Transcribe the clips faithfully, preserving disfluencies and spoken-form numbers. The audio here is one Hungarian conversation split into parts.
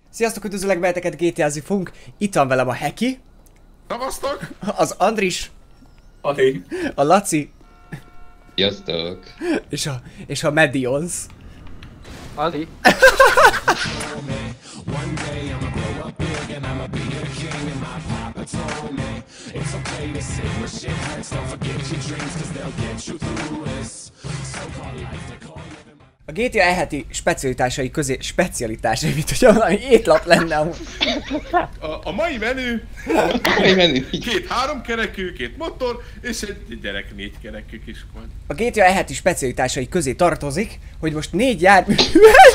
Sziasztok, üdvözöllek benneteket, gé té á-zni fogunk. Itt van velem a Heki. Szavaztok! Az Andris. Adi. A Laci. Sziasztok! És a, és a Medions. Adi. A gé té á e-heti specialitásai közé... Specialitásai, mint hogyha valami étlap lenne amúgy. A, a mai menü... Mai menü. Két háromkerekű, két motor, és egy gyerek négykerekű kis volt. A gé té á e-heti specialitásai közé tartozik, hogy most négy járművet...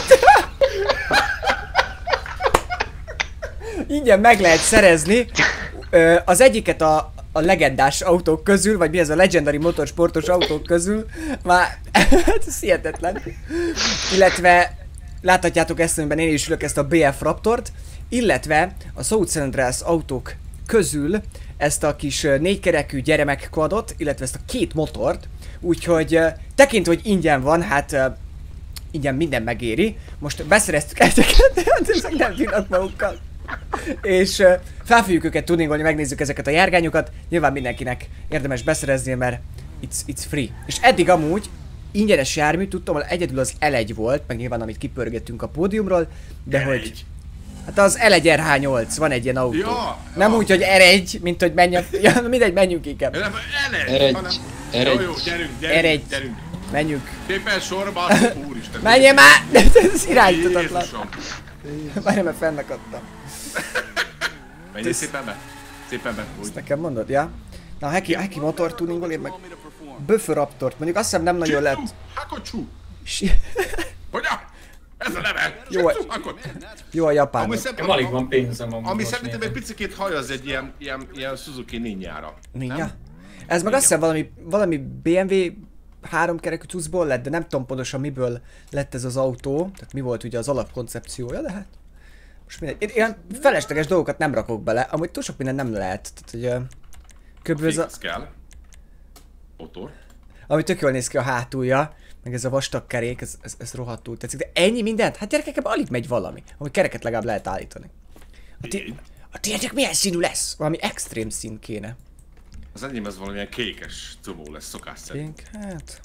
ingyen meg lehet szerezni. Ö, az egyiket a, a legendás autók közül, vagy mi ez a legendary motorsportos autók közül, már ez hihetetlen. Illetve láthatjátok ezt, amiben én is ülök, ezt a bé ef Raptort, illetve a South San Andreas autók közül ezt a kis négykerekű gyermek quadot, illetve ezt a két motort, úgyhogy tekintve, hogy ingyen van, hát ingyen minden megéri. Most beszereztük ezeket, ezek nem bírnak magukkal. És uh, fel fogjuk őket tuningolni, megnézzük ezeket a járgányokat. Nyilván mindenkinek érdemes beszerezni, mert it's, it's free. És eddig amúgy ingyenes jármű, tudtam, hogy egyedül az el egy volt, meg nyilván amit kipörgettünk a pódiumról, de er hogy... egy. Hát az el egy er há nyolc, van egy ilyen autó. Ja, nem ja. úgy, hogy er egy, mint hogy menjek... Ja, mindegy, menjünk inkább. Nem, el egy, er egy. hanem... er Jó, egy. jó, gyerünk, gyerünk, er egy. gyerünk. Menjünk. Szépen sorba, úristen. Menjél már! Ez irányítatatlan. Jézusom. Várjál, mert fennakadtam. Menjél szépen be. Szépen be, úgy. Ezt nekem mondod, ja? Na, a Heki, Heki motor tuningol, én meg Böfö Raptort. Mondjuk azt hiszem nem nagyon lett. Hakocsú! Si- Hogyan? Ez a neve! Jó, Jó a japán. Ami Nekem szerintem, alig van pénzem amúgy. ami most szerintem egy nézem. picikét haj az egy ilyen, ilyen, ilyen Suzuki Ninjára. Ninja? Ez meg azt hiszem valami, valami bé em vé háromkerekű cuccból lett, de nem tudom pontosan miből lett ez az autó. Tehát mi volt ugye az alapkoncepciója, de hát... Most mindegy. Én ilyen felesleges dolgokat nem rakok bele, amúgy túl sok minden nem lehet. Tehát, hogy... Uh, Kb. Ez a... Fix kell. Motor. Ami tök jól néz ki a hátulja, meg ez a vastag kerék, ez, ez, ez rohadtul tetszik. De ennyi mindent? Hát gyerekek, ebben alig megy valami. Ami kereket legalább lehet állítani. A, ti, a tiétek milyen színű lesz? Valami extrém szín kéne. Az enyém ez valamilyen kékes comó lesz szokás szerint. Pink, hát...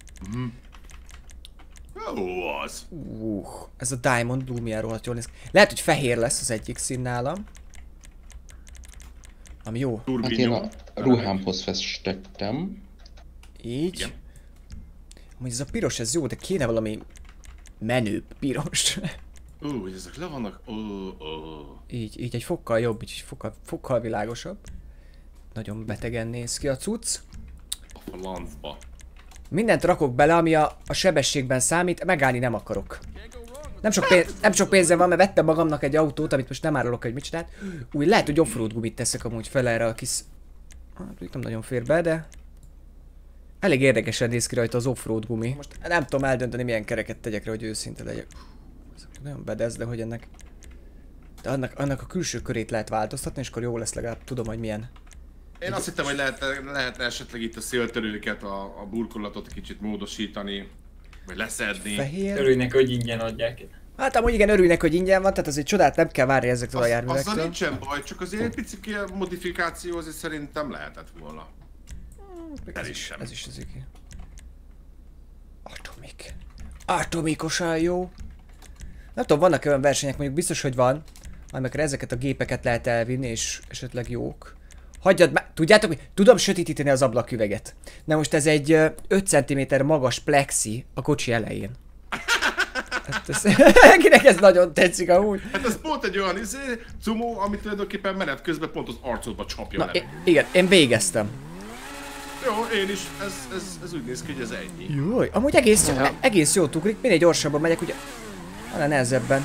Jó az. Uh, ez a Diamond Blue milyen rohadt jól néz ki. Lehet, hogy fehér lesz az egyik szín nálam. Ami jó. Hát én Turbinyom. a ruhámhoz festettem. Így. Igen. Amúgy ez a piros, ez jó, de kéne valami menőbb piros. Ú, hogy ezek le vannak. Ó, ó. Így, így egy fokkal jobb, így egy fokkal, fokkal világosabb. Nagyon betegen néz ki a cucc. A lancba. Mindent rakok bele, ami a, a sebességben számít, megállni nem akarok. Nem sok, pénz, nem sok pénzem van, mert vettem magamnak egy autót, amit most nem árulok, hogy mit csinált. Úgy lehet, hogy offroad gumit teszek amúgy fel erre a kis... Hát nem nagyon fér be, de... Elég érdekesen néz ki rajta az offroad gumi. Most nem tudom eldönteni, milyen kereket tegyek rá, hogy őszinte legyek. Ezek nagyon bedez, de hogy ennek... De annak, annak a külső körét lehet változtatni, és akkor jó lesz, legalább tudom, hogy milyen. Én azt hittem, hogy lehetne, lehetne esetleg itt a széltörőket, a, a burkolatot kicsit módosítani, vagy leszedni. Fehér. Örülnek, hogy ingyen adják. Hát amúgy igen, örülnek, hogy ingyen van, tehát azért csodát nem kell várni ezektől a Az, járművektől. azzal nincsen baj, csak azért egy pici ilyen modifikáció azért szerintem lehetett volna. Ez is, sem. ez is az igen. Atomik. Atomikosan jó. Nem tudom, vannak olyan versenyek, mondjuk biztos, hogy van, amikor ezeket a gépeket lehet elvinni, és esetleg jók. Hagyjad már, tudjátok, hogy tudom sötétíteni az ablaküveget. De most ez egy ö, öt centiméter magas plexi a kocsi elején. Hát ez, kinek ez nagyon tetszik amúgy. Hát ez pont egy olyan izé, cumó, amit tulajdonképpen menet közben pont az arcodba csapja Na, le. i- igen, én végeztem. Jó, én is, ez, ez, ez úgy néz ki, hogy ez ennyi. Jaj, amúgy egész jó, egész jó ugrik, minél gyorsabban megyek, ugye... Annál nehezebben.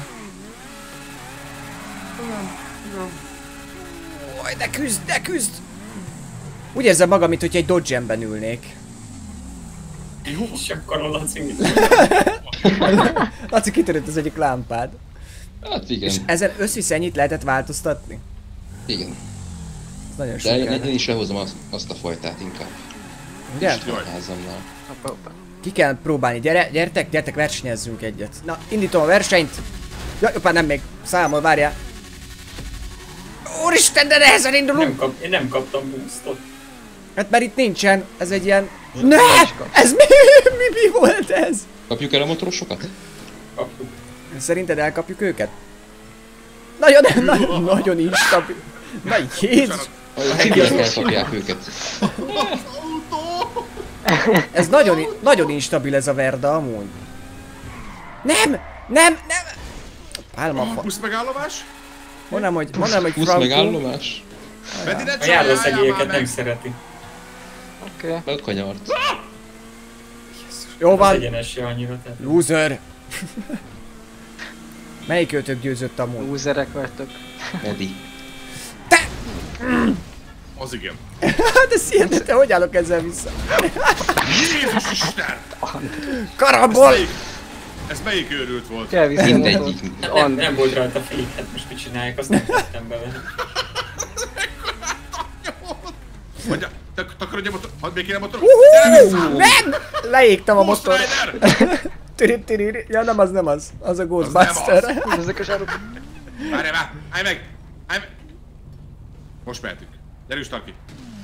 Oj, de küzd, de küzd! Úgy érzem magam, mint hogy egy Dodge-ben ülnék. Jó, És akkor a Laci. Laci, kitörött az egyik lámpád. Hát És igen, ezen összvisz ennyit lehetett változtatni? igen. Ez nagyon De én, sokáig. én is lehozom azt, azt a fajtát inkább. Ugye? A házamnál. Ki kell próbálni, gyere, gyertek, gyertek, versenyezzünk egyet. Na, indítom a versenyt. Ja, opá, nem még. Számol, várjál. Úristen, de nehezen indulunk! Nem kap, én nem kaptam boostot. Hát mert itt nincsen, ez egy ilyen... Ne! Ez mi, mi, mi volt ez? Kapjuk el a motorosokat? Kaptuk. Szerinted elkapjuk őket? Nagyon, nagyon, nagyon instabil. Na Jézus! A civilek elkapják őket. Ez nagyon, nagyon instabil ez a Verda amúgy. Nem! Nem! Nem! Pálmafa. Busz megállomás? Mondanám, hogy, mondanám, hogy Busz Franco. megállomás? Vedi ne A csaláljál járószegélyeket már nem meg! szereti. Oké. Okay. Megkanyart. Jó Az van. egyenes se annyira, tehát... Loser. Melyik őtök győzött amúgy? Lúzerek vagytok. Edi. Az igen. Hát ez hihetetlen, hogy állok ezzel vissza? Jézus Isten! Karambol! Melyik? Ez melyik őrült volt? Kell vissza. Mindegyik. Hát nem, nem volt rajta fék, hát most mit csinálják, azt nem tettem bele. Mondja, takarodj a motor... Hadd még kéne a motor... Uhú! Nem! Leégtem a Ghost motor. Rider! Tiri, tiri. Ja nem az, nem az. Az a Ghostbuster. Ezek a zsarok. Várjál már! Állj meg! Állj meg! Most mehetünk. Gyerünk, Starki!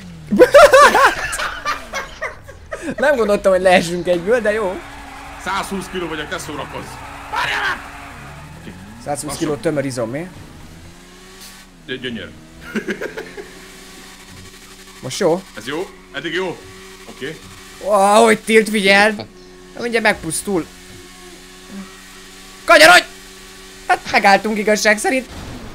Nem gondoltam, hogy leesünk egyből, de jó. száz húsz kiló vagyok, ne szórakozz! Várjál már! száz húsz kiló tömör izom, mi? Gy- Gyönyör. Most jó? Ez jó? Eddig jó? Oké. Wow, hogy tilt, figyeld! Na, mindjárt megpusztul. Kanyarodj! Hát megálltunk igazság szerint.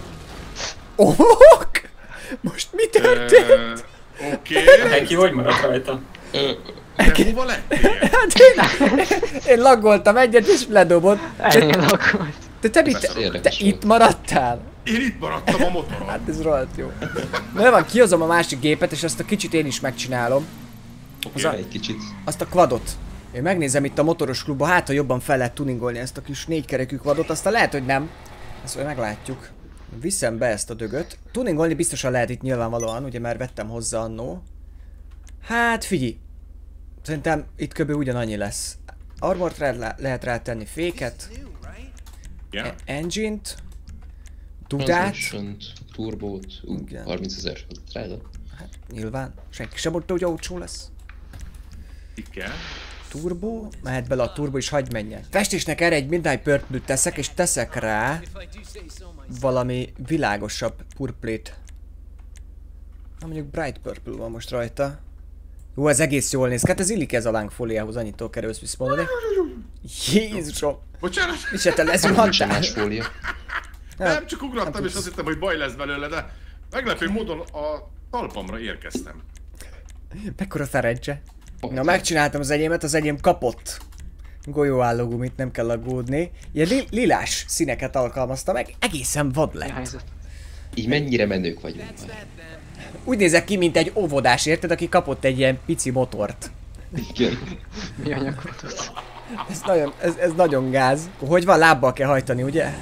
Ok! Most mi történt? Ö, Oké. Neki hogy maradt rajta? Ö, De hova lettél? Hát én, én laggoltam egyet és ledobott. Ennyi lakolt. De te mit? Beszarok. Te Érdekes itt volt. maradtál? Én itt maradtam a motoron. Hát ez rohadt jó. Na jó van, kihozom a másik gépet és azt a kicsit én is megcsinálom. Oké. Egy kicsit. Azt a quadot. Én megnézem itt a motoros klubba, hát ha jobban fel lehet tuningolni ezt a kis négykerekű quadot, aztán lehet, hogy nem. Ezt majd meglátjuk. Viszem be ezt a dögöt. Tuningolni biztosan lehet itt nyilvánvalóan, ugye már vettem hozzá annó. Hát figyelj. Szerintem itt kb. Ugyanannyi lesz. Armort rá le lehet rátenni, féket, Igen. e engine-t, dudát. Transmission, turbót, ú, Igen. harmincezer, az drága. Hát nyilván, senki sem mondta, hogy olcsó lesz. Itt kell. Turbo, mehet bele a turbo és hagyj menjen. Festésnek erre egy Midnight Purple-t teszek, és teszek rá valami világosabb purplét. Na mondjuk Bright Purple van most rajta. Jó, ez egész jól néz ki, hát ez illik ez a lángfóliához, annyitól kell összvisz mondani. Jézusom! Bocsánat! Mi se te Sem lezuhantál? más fólia. Nem, csak ugrottam és azt hittem, hogy baj lesz belőle, de meglepő módon a talpamra érkeztem. Mekkora szerencse. Na, megcsináltam az enyémet, az enyém kapott golyóállógumit, nem kell aggódni. Ilyen li lilás színeket alkalmaztam meg, egészen vad Mi a lett. helyzet? Így mennyire menők vagyunk már. Úgy nézek ki, mint egy óvodás, érted, aki kapott egy ilyen pici motort. Igen. Mi a nyakotot? Ez nagyon, ez, ez nagyon gáz. Hogy van, lábbal kell hajtani, ugye?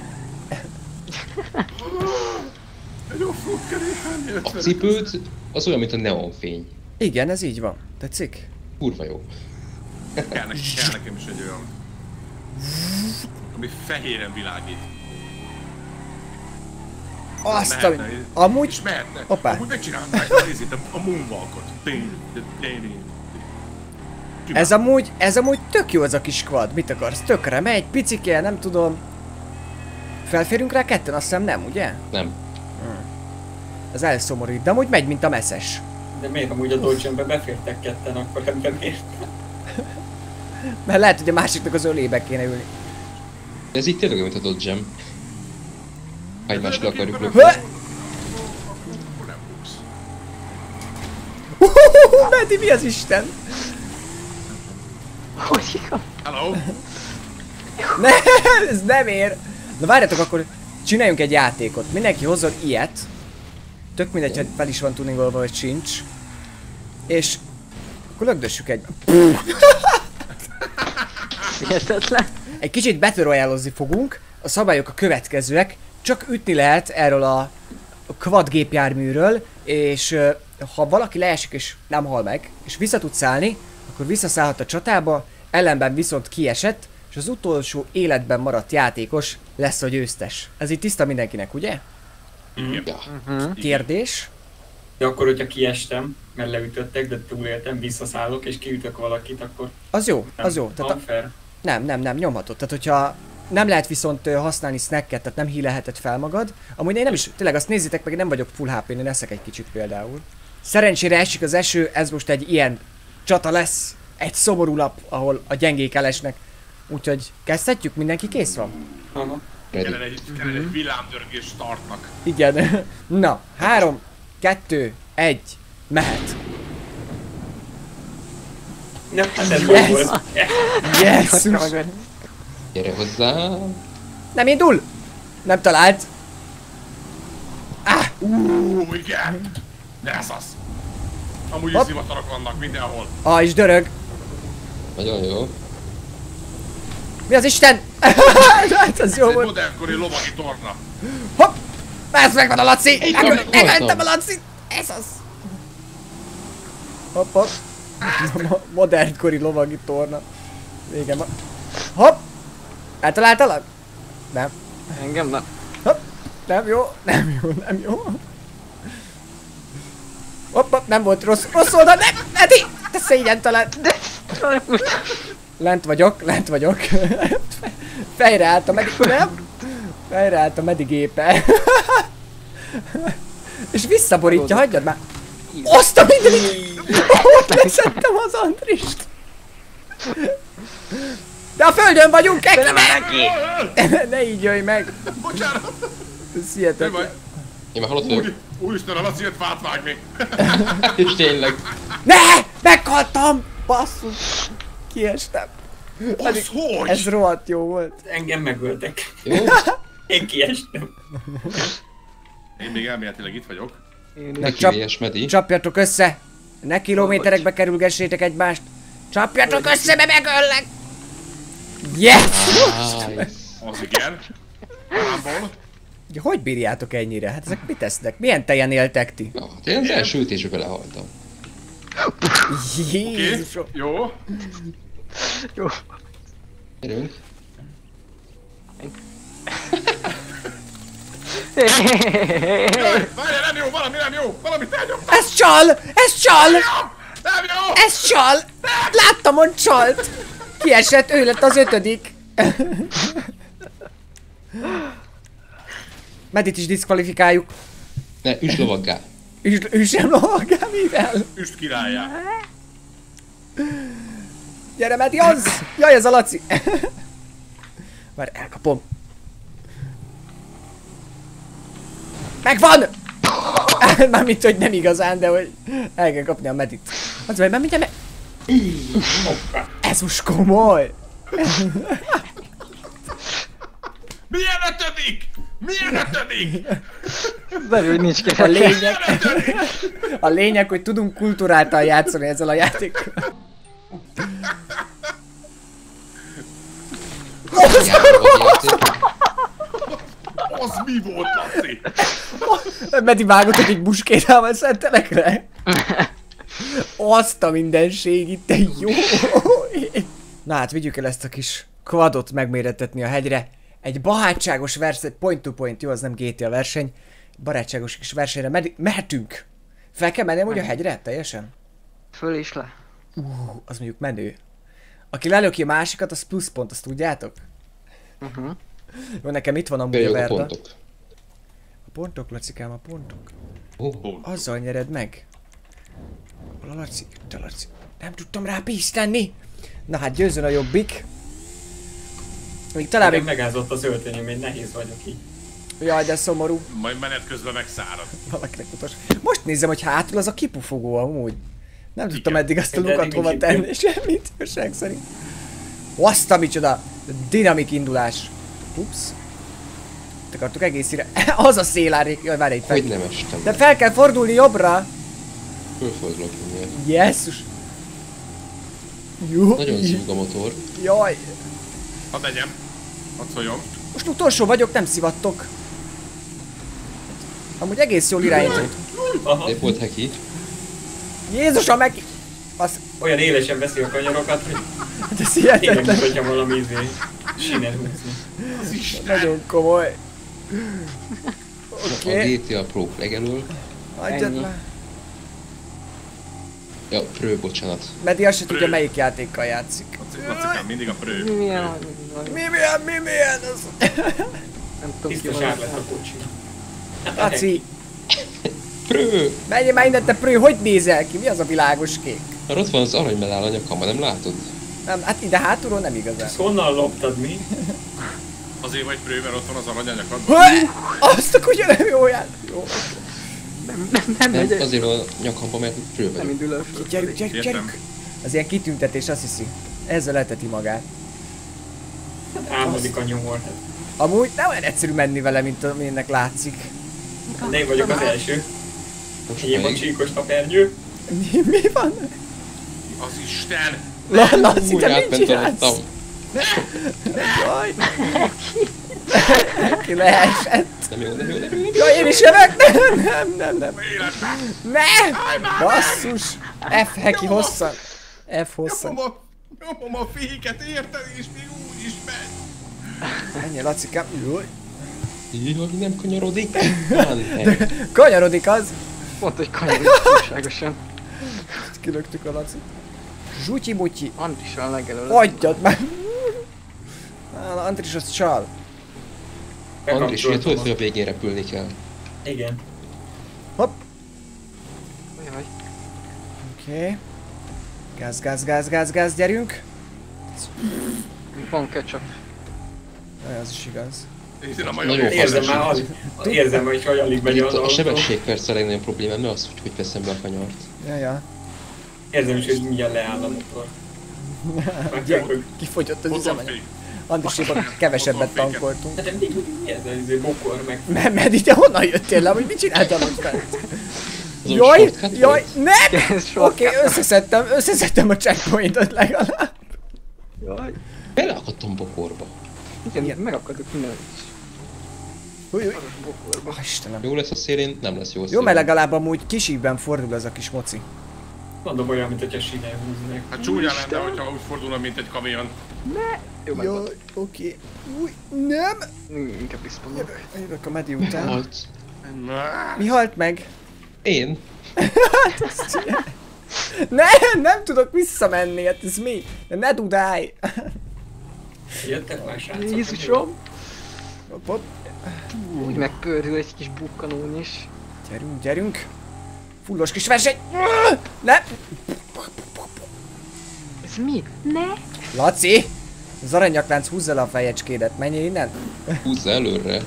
Egy offroad keréken A cipőd az olyan, mint a neonfény. Igen, ez így van. Tetszik? Kurva jó. Kell, nekem, kell nekem is egy olyan. Ami fehéren világít. Azt, Mehetne, ami... és Amúgy... mehetne. Hoppá. Amúgy megcsinálnák, nézzétek a moonwalkot. Tény, tény, tény. Ez amúgy, ez amúgy tök jó ez a kis quad. Mit akarsz? Tökre megy, picike, nem tudom. Felférünk rá ketten? Azt hiszem nem, ugye? Nem. Ez elszomorít, de amúgy megy, mint a messzes. De miért amúgy a Dodge-be befértek ketten, akkor ebben miért? Mert lehet, hogy a másiknak az ölébe kéne ülni. Ez így tényleg olyan, mint a Dodge-em. Ha egymásra akarjuk Hö! lökni. Akkor nem buksz. Uhuhuhu, Medi, mi az Isten? Hogy igaz? Hello? Ne, ez nem ér. Na várjatok, akkor csináljunk egy játékot. Mindenki hozzon ilyet. Tök mindegy, hogy fel is van tuningolva, vagy sincs. És akkor lögdössük egy... Hihetetlen. Egy kicsit Battle Royale-ozni fogunk. A szabályok a következőek. Csak ütni lehet erről a quad gépjárműről, és ö, ha valaki leesik és nem hal meg, és vissza tud szállni, akkor visszaszállhat a csatába, ellenben viszont kiesett, és az utolsó életben maradt játékos lesz a győztes. Ez így tiszta mindenkinek, ugye? Ja. Mhm. Kérdés. De akkor, hogyha kiestem, mert leütöttek, de túléltem, visszaszállok és kiütök valakit, akkor Az jó, nem az jó. Tehát a, unfair. nem, nem, nem, nyomhatod. Tehát hogyha nem lehet viszont ö, használni snacket, tehát nem hílelheted fel magad. Amúgy én nem is, tényleg azt nézzétek meg, én nem vagyok full há pén, én eszek egy kicsit például. Szerencsére esik az eső, ez most egy ilyen csata lesz. Egy szomorú nap, ahol a gyengék elesnek. Úgyhogy kezdhetjük, mindenki kész van? Aha. Ready. Kellene egy, kellene egy villámdörgés startnak. Igen. Na, három, kettő, egy, mehet. Na, hát ez Yes! yes. volt. Jesszus! Gyere hozzá. Nem indul! Nem talált. Úúúú, igen! De ez az! Amúgy is Hopp. zivatarok vannak mindenhol. Ah, és dörög. Nagyon jó. Mi az Isten? Hát az Ez jó egy volt. modernkori lovagi torna. Hopp! Ez megvan a Laci! van, Megöl- Megöltem voltam. a Laci! Ez az! Hopp, hopp. Mo- Modernkori lovagi torna. Vége van. Hopp! Eltaláltalak? Nem. Engem nem. Hopp! Nem jó, nem jó, nem jó. Hopp, hopp, nem volt rossz, rossz oldal, nem! Edi! Te szégyentelen! Lent vagyok, lent vagyok. Fejre állt a medi... Nem? Fejre állt a medigépe. És visszaborítja, hagyjad már. Azt a mindenit! Ott leszettem az Andrist. De a földön vagyunk, Keki, meg! Ne így jöjj meg! Bocsánat! Ez Mi baj? hihetetlen. Én már halott vagyok. Úr, úristen, a Laci jött fát vágni. És tényleg. Ne! Meghaltam! Basszus! Kiestem. Az hogy? Ez rohadt jó volt. Engem megöltek. Jó? Én kiestem. Én még elméletileg itt vagyok. Én Na, is. csap- Neki Medi. Csapjatok össze! Ne kilométerekbe kerülgessétek egymást! Csapjatok össze, mert megöllek! Yes! Nice. Az igen. Ámból. Hogy bírjátok ennyire? Hát ezek mit tesznek? Milyen tejen éltek ti? Ja, hát én az első ütésbe belehaltam. Oké, Jézusom! jó. Jó. Gyerünk. Jaj, várjál, nem jó, valami nem jó, valamit elnyomtam. Ez csal! Ez csal! Nem jó! Ez csal! Láttam, hogy csalt! Kiesett, ő lett az ötödik. Medit is diszkvalifikáljuk. Ne, üss lovaggá. Ő, ő sem lovagál, mivel? Üst királyá. Gyere, Medi, az! Jaj, ez a Laci! Már elkapom. Megvan! Mármint, hogy nem igazán, de hogy el kell kapni a Medit. Az vagy, már mindjárt me... Ez most komoly! Milyen ötödik? Milyen ötödik? Belül, hogy nincs A kereke. lényeg... A lényeg, hogy tudunk kulturáltan játszani ezzel a játékkal. Az mi volt, Laci? Medi vágott egy buskétával szentelekre. Azt a mindenség itt, te jó! Na hát vigyük el ezt a kis quadot megmérettetni a hegyre. Egy barátságos verseny, point to point, jó, az nem gé té á verseny. Barátságos kis versenyre med- mehetünk. Fel kell mennem úgy a hegyre? Teljesen? Föl is le. Uh, az mondjuk menő. Aki lelöki a másikat, az pluszpont, azt tudjátok? Uh-huh. Jó, nekem itt van amúgy a Jöjjön a Verda. pontok. A pontok, Lacikám, a pontok. Oh. Azzal nyered meg. Hol a Laci? Itt a Laci. Nem tudtam rá pízt tenni. Na hát győzzön a jobbik. Még talán Nekem még... megázott az öltönyöm, én nehéz vagyok így. Jaj, de szomorú. Majd menet közben megszárad. Valakinek utas. Most nézem, hogy hátul az a kipufogó amúgy. Nem tudtam Igen. eddig azt a De lukat eddig hova nincs tenni, semmit, igazság szerint. Azt a micsoda! Dinamik indulás. Ups. Te akartuk egész ire. Az a szélárnék. Jaj, várj itt fel. Hogy nem estem. De fel kell fordulni jobbra. Fölfordulok mindjárt. Jesszus. Jó. Nagyon zúg a motor. Jaj. Hadd menjem. Hadd szóljon. Most utolsó vagyok, nem szivattok. Amúgy egész jól irányított. Aha, Épp volt heki. Jézusom, meg... Az... olyan élesen veszi a kanyarokat, hogy Hát ez tényleg hihetetlen. mutatja valami izé. Sinen húzni. Az Isten. Nagyon komoly. A Oké. gé té á Pro legelől. Hagyjad Ennyi. már. Ja, Pro, bocsánat. Medi azt se tudja, Prő. melyik játékkal játszik. Lacikám, mindig a prő. Mi milyen? Mi milyen, mi milyen? Az... Nem tudom ki Tiszta van. sár lett a kocsi. Hát a Laci, Pro! menjél már innen, te prő, hogy nézel ki? Mi az a világos kék? Mert ott van az aranymedál a nyakamban, nem látod? Nem, hát ide hátulról nem igazán. Ezt honnan loptad mi? Azért vagy prő, mert ott van az aranyanyagad. Hő! Azt a kutya nem jó jár. Jó. Nem, nem, nem, Nem, megy. azért van a nyakamban, mert Pro Nem vagyok. indul el föl. Gyerünk, gyerünk, Értem. gyerünk. Az ilyen kitüntetés, azt hiszi. Ezzel leteti magát. Hát álmodik a nyomor. Hát Amúgy nem olyan egyszerű menni vele, mint amilyennek látszik. de én vagyok az első. Most Enyém a pedig. csíkos tapernyő. Mi, mi van? Az Isten! La, Laci, Úgy te mit átment csinálsz? alattam. Jaj. Neki leesett. Nem jó, nem jó, nem jó. Jaj, én is jövök! Nem, nem, nem, nem. Életben! Ne! Basszus! F heki hosszan. F hosszan. Nyomom a, nyomom a féket, érted? És még úgy is megy. Ennyi, Lacikám. Jaj. Jaj, nem kanyarodik. Van hely. Kanyarodik az. Pont, hogy kanyarodik túlságosan. Kilöktük a Lacit. Zsutyi-mutyi. Andris van legelőtt. Hagyjad már. Á, Andris az csal. Andris, ugye tudod, Bekapcsoltam hogy a- a végén repülni kell. Igen. Hopp. Jaj. Oké. Okay. Gáz, gáz, gáz, gáz, gáz, gyerünk. Van ketchup. Jaj, az is igaz. Én a Nagyon majom. Érzem már, alig, érzem már is, hogy alig megy Itt az a autó. sebességperc a legnagyobb problémám, mert az, hogy hogy veszem be a kanyart. Ja, ja. Érzem is, hogy mindjárt leáll a motor. Már Ja, csak, hogy... kifogyott az Ott van üzemanyag. fék. Andriséban kevesebbet Ott van féken. tankoltunk. Hát de mindig, hogy mi ez a izé, bokor meg... Nem, mert te honnan jöttél le, hogy mit csináltál ott fent? Az a Jaj, shortcut jaj, volt? nem! Ez sokkal. Oké, okay, összeszedtem, összeszedtem a checkpointot legalább. Jaj. Beleakadtam bokorba. Igen, Igen. megakadok minden is. Új, új. Arra bokorba. Oh, Istenem. Jó lesz a szélén, nem lesz jó a Jó, szélén. mert legalább amúgy kisívben fordul ez a kis moci. Mondom olyan, mint hogyha sinen húznak. Hát csúnya lenne, hogyha úgy fordulna, mint egy kamion. Jó, meg van. Jaj, oké. Új, nem! Inkább visszamondok. Jövök a Medi után. Halt. Mi halt meg? Én? Nem, nem tudok visszamenni, hát ez mi? De ne dudálj! Jöttek már srácok? Jézusom! Hopp, hopp. Úgy megpördül egy kis bukkanón is. Gyerünk, gyerünk! Fullos kis verseny! Ne! Ez mi? Ne! Laci! Az aranyaklánc húzza le a fejecskédet, menjél innen! Húzza előre.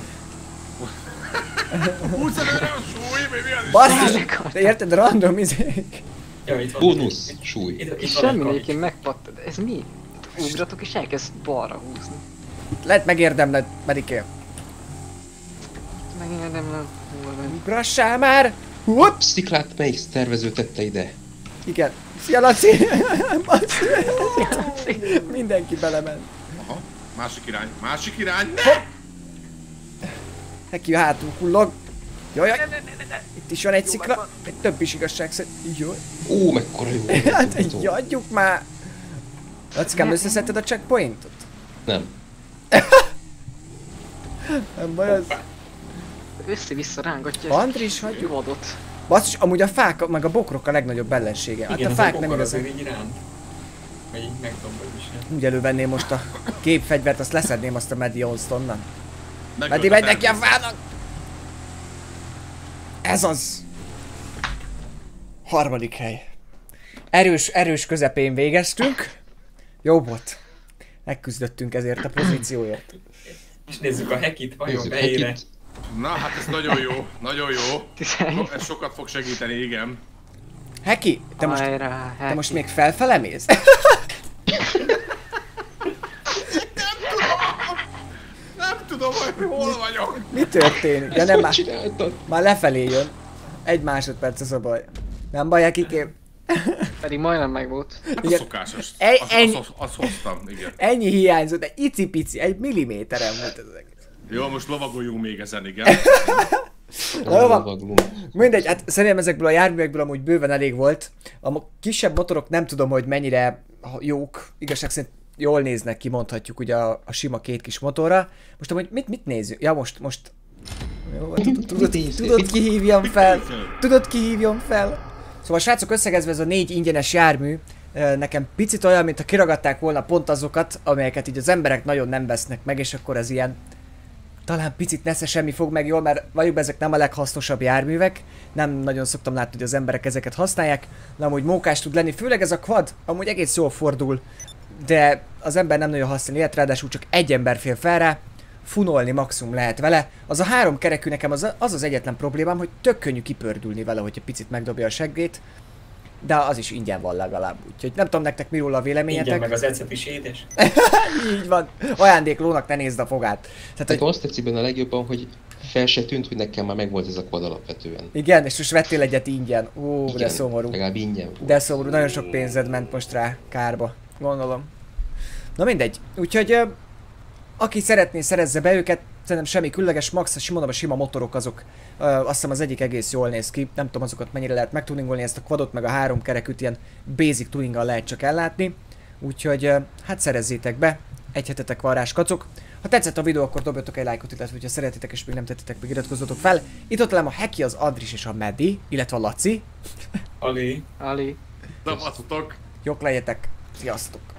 Húzz előre a súly, mi mi az? Basszus! De érted, random izék? Ja, itt van. Bónusz, Itt- súly. Itt, itt És van egy semmi kavics. egyébként megpattad. Ez mi? Ugratok és elkezd balra húzni. Lehet megérdemled, Medikél. Megérdemlem. Hol van? Ugrassál már! Hopp! Sziklát melyik tervező tette ide? Igen. Szia, Laci! Basszus. Mindenki belement. Aha, másik irány, másik irány, ne! Heki hátul kullog. Jaj, jaj. Itt is van egy szikla. Egy több is igazság szerint. Jaj. Ó, mekkora jó. Hát autó. így adjuk már. Lacikám, összeszedted a checkpointot? Nem. Nem baj az. Össze-vissza rángatja ezt Andris, a hagyjuk. vadot. Basszus, amúgy a fák, meg a bokrok a legnagyobb ellensége. Hát Igen, a az fák a nem bokor igazán. azért így ránt. Vagy így megdombol is. Úgy elővenném most a képfegyvert, azt leszedném azt a Medions-t onnan. Megölt Medi, a megy neki a természet. fának! Ez az! Harmadik hely. Erős, erős közepén végeztünk. Jó volt. Megküzdöttünk ezért a pozícióért. És nézzük a hekit, vajon Nézzük, beére. Hekit. Na, hát ez nagyon jó, nagyon jó. tizenegy. Ez sokat fog segíteni, igen. Heki, te most, Hajrá, te most még felfele mész? Nem tudom, hogy hol vagyok. Mi történik? Ja Ezt nem, hogy már, csináltad? már lefelé jön. Egy másodperc az a baj. Nem baj, Hekikém? Pedig majdnem meg volt. Hát a Igen. szokásos. Egy- Azt ennyi- az, az, az hoztam, igen. Ennyi hiányzott, de icipici, egy milliméteren volt ez egész. Jó, most lovagoljunk még ezen, igen. Na jó van. Lovaglunk. Mindegy, hát szerintem ezekből a járművekből amúgy bőven elég volt. A mo- kisebb motorok nem tudom, hogy mennyire ha- jók. Igazság szerint jól néznek ki, mondhatjuk ugye a, a sima két kis motorra. Most amúgy mit, mit nézzük? Ja most, most... Jó, tudod, tudod, tudod ki hívjam fel? Tudod ki hívjam fel? Szóval srácok, összegezve ez a négy ingyenes jármű, nekem picit olyan, mintha kiragadták volna pont azokat, amelyeket így az emberek nagyon nem vesznek meg, és akkor ez ilyen... Talán picit nesze semmi fog meg jól, mert vagyok ezek nem a leghasznosabb járművek. Nem nagyon szoktam látni, hogy az emberek ezeket használják. De amúgy mókás tud lenni, főleg ez a quad, amúgy egész jól fordul. De az ember nem nagyon használja ilyet, ráadásul csak egy ember fél fel rá. Funolni maximum lehet vele. Az a három kerekű nekem az az, az egyetlen problémám, hogy tök könnyű kipördülni vele, hogyha picit megdobja a seggét. De az is ingyen van legalább, úgyhogy nem tudom nektek mi róla a véleményetek. Ingyen meg az ecet is édes. Így van. Ajándéklónak ne nézd a fogát. Tehát, Nekem azt tetszik benne a legjobban, hogy fel se tűnt, hogy nekem már megvolt ez a quad alapvetően. igen, és most vettél egyet ingyen. Ó, Igen, de szomorú. legalább ingyen volt. De szomorú, nagyon sok pénzed ment most rá kárba. Gondolom. Na mindegy. Úgyhogy ö, aki szeretné, szerezze be őket. Szerintem semmi különleges, max a sima, a sima motorok azok. Ö, azt hiszem az egyik egész jól néz ki. Nem tudom azokat mennyire lehet megtuningolni, ezt a quadot meg a három kerekűt ilyen basic tuninggal lehet csak ellátni. Úgyhogy ö, hát szerezzétek be. Egy hetetek van rá, skacok. Ha tetszett a videó, akkor dobjatok egy lájkot, illetve hogyha szeretitek és még nem tettetek, meg iratkozzatok fel. Itt ott velem a Heki, az Andris és a Medi, illetve a Laci. Ali. Ali. Szevasztok! Jók legyetek. Sziasztok!